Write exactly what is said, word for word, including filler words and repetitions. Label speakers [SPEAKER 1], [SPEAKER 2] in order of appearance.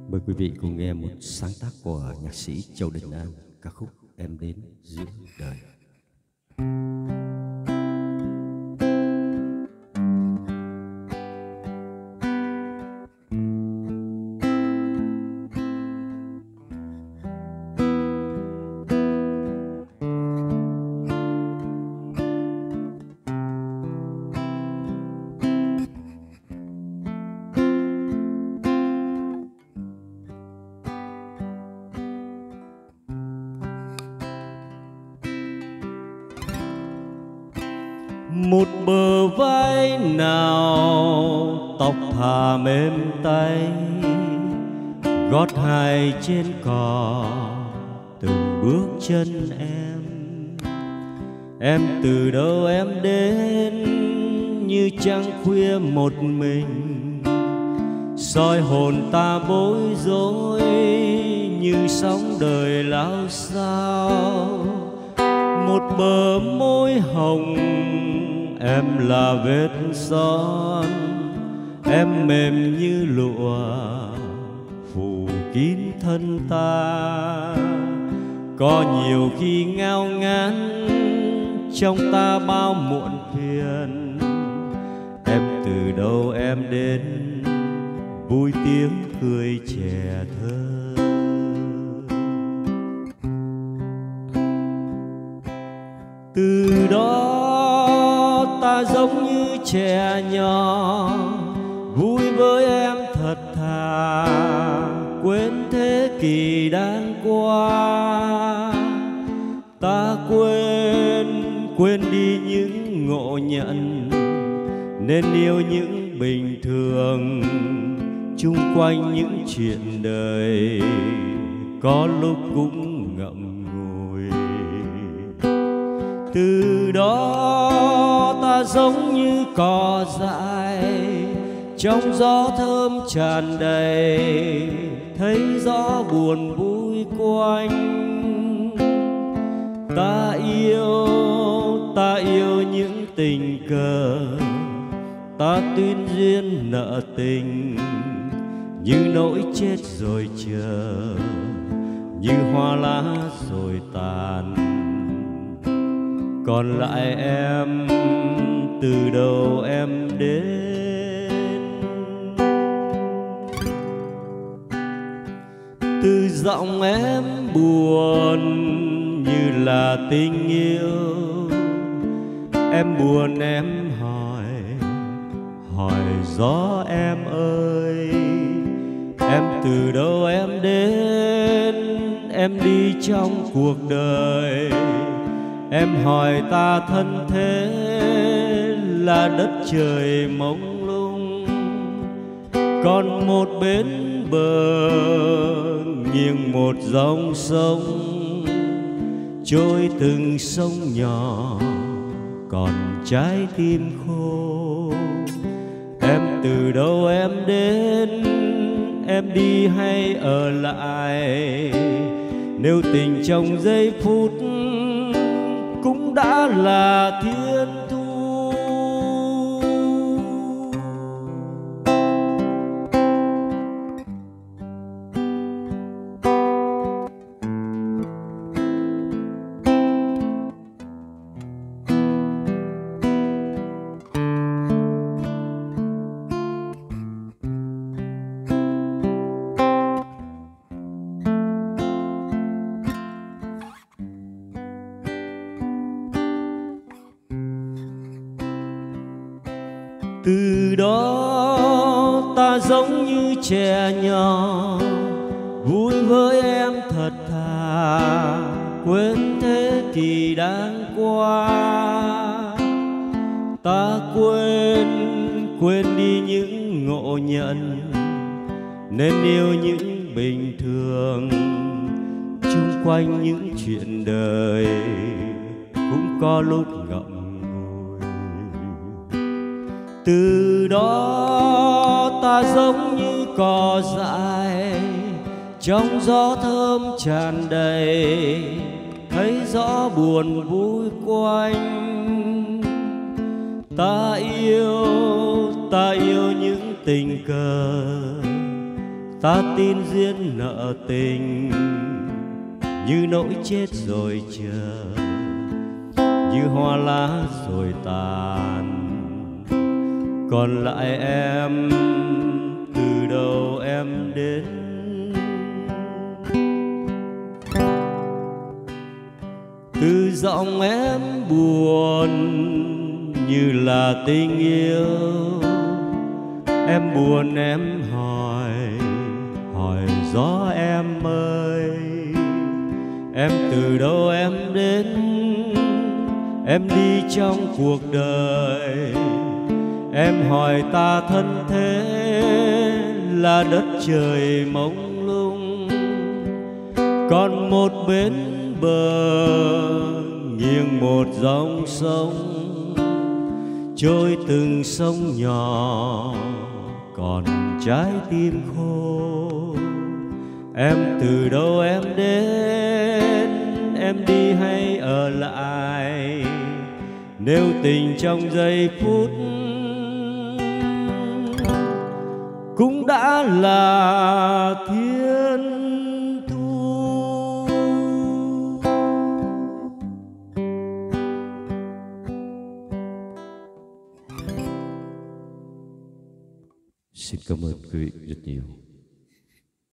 [SPEAKER 1] Mời quý vị cùng nghe một sáng tác của nhạc sĩ Châu Đình An, ca khúc Em Đến Giữa Đời.
[SPEAKER 2] Một bờ vai nào tóc thả mềm tay, gót hai trên cỏ từng bước chân em. Em từ đâu em đến như trăng khuya một mình, soi hồn ta bối rối như sóng đời lao sao. Một bờ môi hồng em là vết son, em mềm như lụa phủ kín thân ta. Có nhiều khi ngao ngán trong ta bao muộn phiền, em từ đâu em đến vui tiếng cười trẻ thơ. Từ đó ta giống như trẻ nhỏ, vui với em thật thà, quên thế kỷ đang qua. Ta quên, quên đi những ngộ nhận, nên yêu những bình thường, chung quanh những chuyện đời có lúc cũng ngậm ngùi. Từ đó ta giống như cỏ dại trong gió thơm tràn đầy, thấy gió buồn vui quanh. Ta yêu, ta yêu những tình cờ, ta tuyên duyên nợ tình, như nỗi chết rồi chờ, như hoa lá rồi tàn. Còn lại em từ đâu em đến, từ giọng em buồn như là tình yêu. Em buồn em hỏi, hỏi gió em ơi, em từ đâu em đến, em đi trong cuộc đời. Em hỏi ta thân thế là đất trời mông lung, còn một bên bờ nghiêng một dòng sông, trôi từng sông nhỏ còn trái tim khô. Em từ đâu em đến, em đi hay ở lại, nếu tình trong giây phút cũng đã là thiên thu. Từ đó ta giống như trẻ nhỏ, vui với em thật thà, quên thế kỷ đang qua. Ta quên, quên đi những ngộ nhận, nên yêu những bình thường, chung quanh những chuyện đời cũng có lúc ngậm. Từ đó ta giống như cỏ dại trong gió thơm tràn đầy, thấy gió buồn vui quanh. Ta yêu, ta yêu những tình cờ, ta tin duyên nợ tình như nỗi chết rồi chờ, như hoa lá rồi tàn, còn lại em từ đầu em đến. Từ giọng em buồn như là tình yêu, em buồn em hỏi, hỏi gió em ơi, em từ đâu em đến, em đi trong cuộc đời. Em hỏi ta thân thế là đất trời mông lung, còn một bên bờ nghiêng một dòng sông, trôi từng sông nhỏ còn trái tim khô. Em từ đâu em đến, em đi hay ở lại, nếu tình trong giây phút cũng đã là thiên thu.
[SPEAKER 1] Xin cảm ơn quý vị rất nhiều.